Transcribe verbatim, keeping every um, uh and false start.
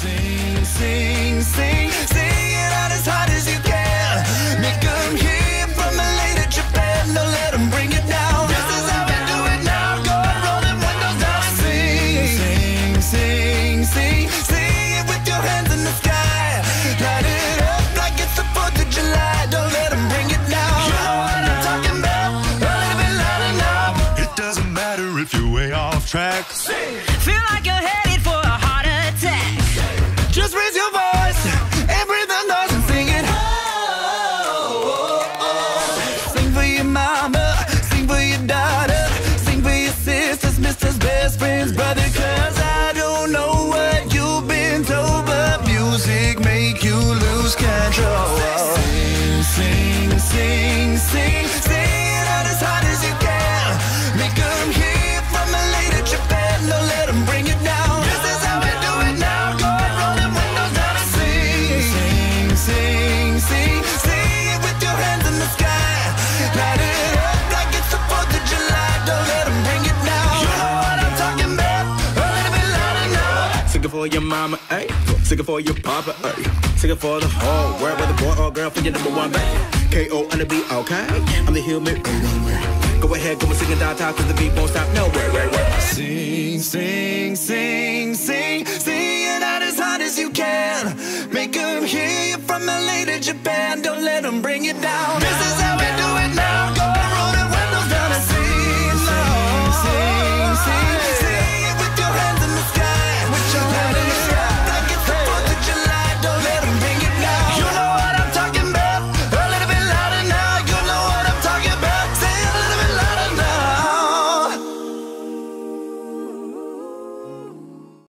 Sing, sing, sing, sing it out as hard as you can. Make them hear from L A to Japan. Don't let them bring it down. This is how we do it now. Go and roll them windows down and sing. Sing, sing, sing, sing it with your hands in the sky. Light it up like it's the fourth of July. Don't let them bring it down. You know what I'm talking about. A little bit louder now. It doesn't matter if you're way off track. Sing. Feel like you're headed for a heart attack. Just raise your voice and breathe the noise and sing it. Oh, oh, oh. Sing for your mama, sing for your daughter, sing for your sisters, misters, best friends, brother. Cause I don't know what you've been told, but music make you lose control. Sing, sing, sing, sing, sing it out as hard as you can. Make them hear from L A to Japan. Don't let them bring it down. This is how we do it now. Go and roll them windows down and sing. Sing, sing, sing, sing it with your hands in the sky. Light it up like it's the fourth of July. Don't let them bring it down. You know what I'm talking about. A little bit louder now. Sing it for your mama, ayy. Sing it for your papa, ayy. Sing it for the whole world, whether boy or girl, for your number one baby. K O on the beat, okay? I'm the human, wait, wait, wait. Go ahead, go and sing it down top, cause the beat won't stop, no, wait, wait, wait. Sing, sing, sing, sing, sing it out as hard as you can. Make them hear you from L A to Japan. Don't let them bring it down.